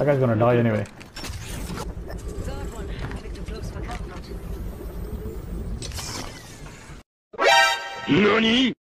That guy's gonna die anyway. Third one, heading too close for comfort. NANI?!